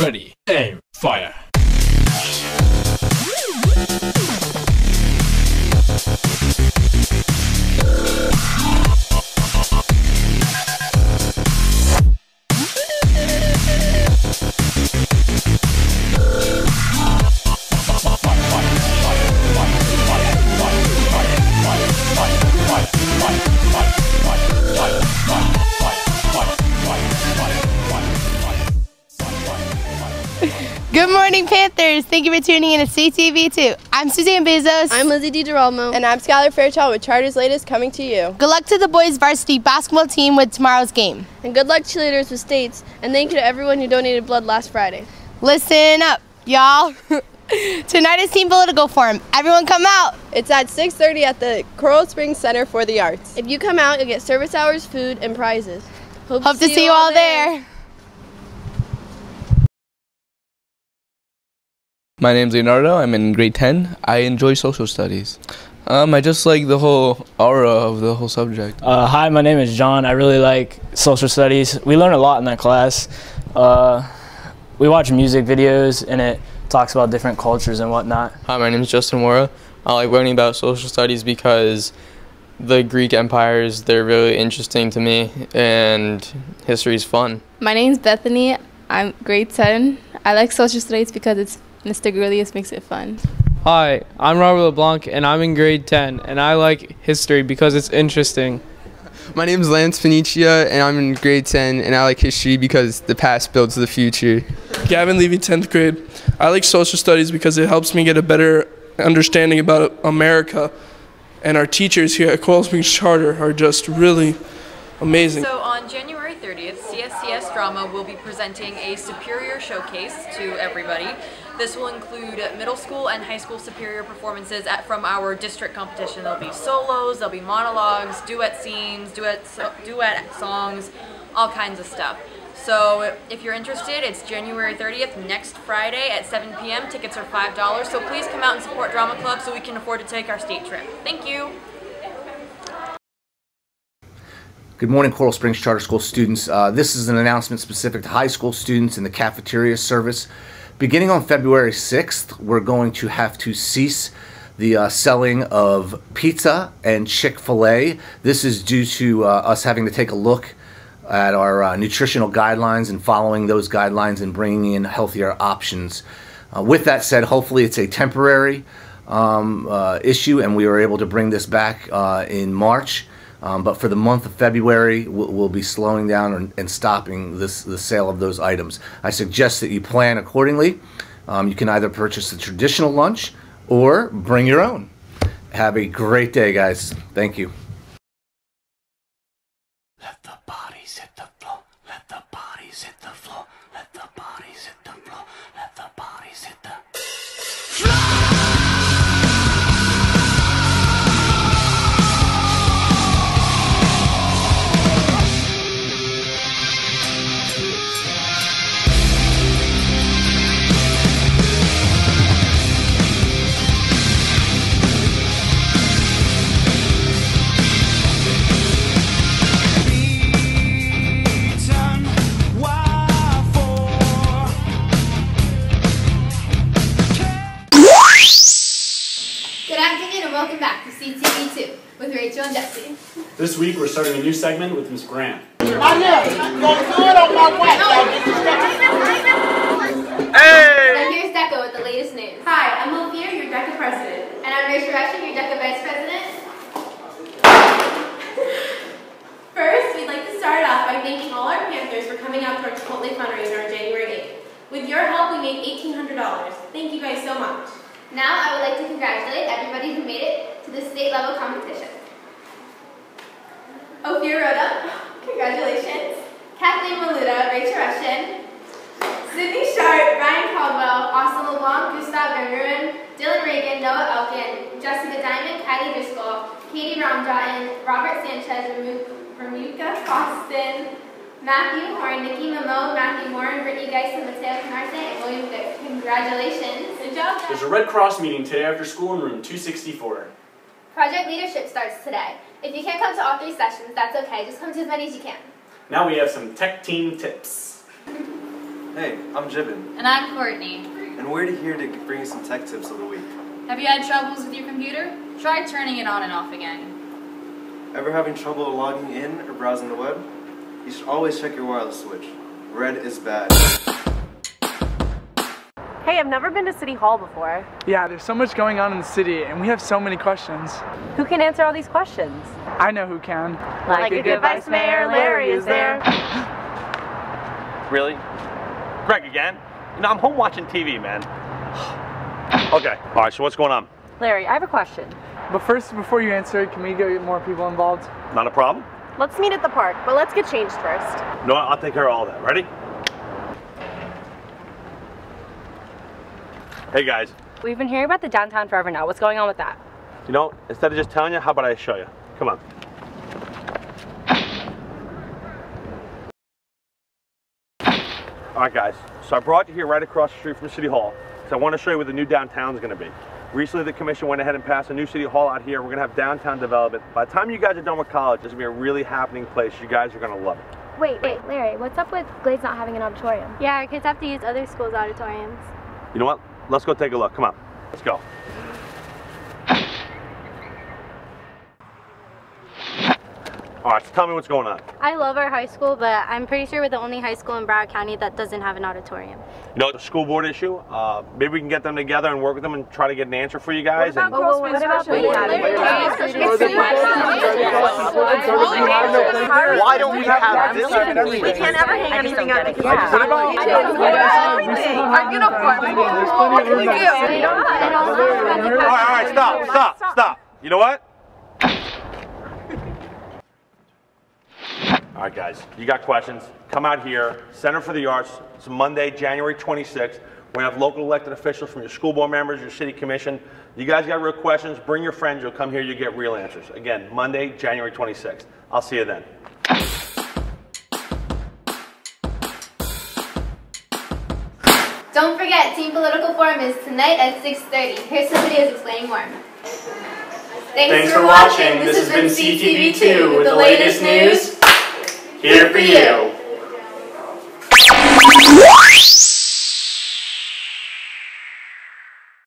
Ready, aim, fire. Good morning, Panthers. Thank you for tuning in to CTV2. I'm Suzanne Bezos. I'm Lizzie DiGirolamo. And I'm Skylar Fairchild with Charter's Latest coming to you. Good luck to the boys varsity basketball team with tomorrow's game. And good luck cheerleaders with states. And thank you to everyone who donated blood last Friday. Listen up, y'all. Tonight is Team Political Forum. Everyone come out. It's at 6:30 at the Coral Springs Center for the Arts. If you come out, you'll get service hours, food, and prizes. Hope to see you all there. My name's Leonardo. I'm in grade 10. I enjoy social studies. I just like the whole aura of the whole subject. Hi, my name is John. I really like social studies. We learn a lot in that class. We watch music videos and it talks about different cultures and whatnot. Hi, my name is Justin Mora. I like learning about social studies because the Greek empires, they're really interesting to me, and history is fun. My name's Bethany. I'm grade 10. I like social studies because it's Mr. Gurlius makes it fun. Hi, I'm Robert LeBlanc and I'm in grade 10 and I like history because it's interesting. My name is Lance Panicia and I'm in grade 10 and I like history because the past builds the future. Gavin Levy, 10th grade. I like social studies because it helps me get a better understanding about America, and our teachers here at Coral Springs Charter are just really amazing. So on January 30th, CSCS Drama will be presenting a Superior Showcase to everybody. This will include middle school and high school Superior performances from our district competition. There'll be solos, there'll be monologues, duet scenes, duet songs, all kinds of stuff. So if you're interested, it's January 30th, next Friday at 7 p.m. Tickets are $5, so please come out and support Drama Club so we can afford to take our state trip. Thank you. Good morning, Coral Springs Charter School students. This is an announcement specific to high school students in the cafeteria service. Beginning on February 6th, we're going to have to cease the selling of pizza and Chick-fil-A. This is due to us having to take a look at our nutritional guidelines and following those guidelines and bringing in healthier options. With that said, hopefully it's a temporary issue and we are able to bring this back in March. But for the month of February, we'll be slowing down and stopping the sale of those items. I suggest that you plan accordingly. You can either purchase the traditional lunch or bring your own. Have a great day, guys. Thank you. Let the bodies hit the floor. Let the bodies hit the floor. Let the bodies hit the floor. Let the bodies hit the floor. Welcome back to CTV2 with Rachel and Jesse. This week we're starting a new segment with Ms. Grant. Hey! Hey! Now here's Decca with the latest news. Hi, I'm Olivia, your DECA president. And I'm Rachel Russian, your DECA vice president. First, we'd like to start off by thanking all our Panthers for coming out to our Chipotle fundraiser on January 8th. With your help, we made $1,800. Thank you guys so much. Now, I would like to congratulate everybody who made it to the state level competition. Ophir Rhoda, congratulations. Kathleen Maluda, Rachel Russian, Sydney Sharp, Ryan Caldwell, Austin LeBlanc, Gustav Van Ruin, Dylan Reagan, Noah Elkin, Jessica Diamond, Kylie Driscoll, Katie Ramjottin, Robert Sanchez, Ramuka Austin, Matthew Horn, Nikki Momo, Matthew Moore, Brittany Geisen, Mateo Canarte, and William Vick. Congratulations. Good job. There's a Red Cross meeting today after school in room 264. Project leadership starts today. If you can't come to all 3 sessions, that's okay. Just come to as many as you can. Now we have some tech team tips. Hey, I'm Jibin. And I'm Courtney. And we're here to bring you some tech tips of the week. Have you had troubles with your computer? Try turning it on and off again. Ever having trouble logging in or browsing the web? You should always check your wireless switch. Red is bad. Hey, I've never been to City Hall before. Yeah, there's so much going on in the city, and we have so many questions. Who can answer all these questions? I know who can. Like a good Vice Mayor, Larry is there. Really? Greg again? You know, I'm home watching TV, man. Okay, all right, so what's going on? Larry, I have a question. But first, before you answer, can we get more people involved? Not a problem? Let's meet at the park, but let's get changed first. No, I'll take care of all that. Ready? Hey guys. We've been hearing about the downtown forever now. What's going on with that? You know, instead of just telling you, how about I show you? Come on. All right, guys. So I brought you here right across the street from City Hall. So I want to show you where the new downtown is going to be. Recently, the commission went ahead and passed a new City Hall out here. We're going to have downtown development. By the time you guys are done with college, this is going to be a really happening place. You guys are going to love it. Wait, Larry, what's up with Glades not having an auditorium? Yeah, our kids have to use other schools' auditoriums. You know what? Let's go take a look. Come on. Let's go. All right, so tell me what's going on. I love our high school, but I'm pretty sure we're the only high school in Broward County that doesn't have an auditorium. You know, the school board issue, maybe we can get them together and work with them and try to get an answer for you guys. What about Why don't we have this? We can't ever hang anything up. Our uniform. What can we do? All right, stop. You know what? All right, guys, you got questions? Come out here, Center for the Arts. It's Monday, January 26th. We're gonna have local elected officials from your school board members, your city commission. You guys got real questions, bring your friends, you'll come here, you get real answers. Again, Monday, January 26th. I'll see you then. Don't forget, Team Political Forum is tonight at 6:30. Here's some videos explaining more. Thanks for watching. This has been CTV2 with the latest news here for you.